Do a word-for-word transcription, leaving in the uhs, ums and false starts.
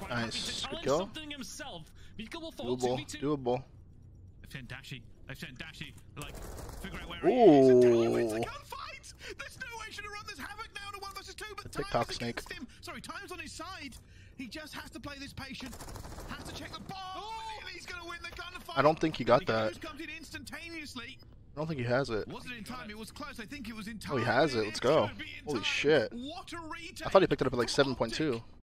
Nice. Good kill. Doable. Doable. They've sent Dashy. They've sent Dashy. Like, figure out where Ooh. he is. It's a gunfight. There's no way should have run this havoc now to one versus two, but TikTok Time's snake. against him. Sorry, Time's on his side. He just has to play this patient. Has to check the bomb. Oh. He's gonna win the gunfight. I don't think he got that. Comes in instantaneously. I don't think he has it. Wasn't in time, it was close. I think it was in time. Oh, he has it. Let's go. Holy shit. What a retake. I thought he picked it up at like seven point two.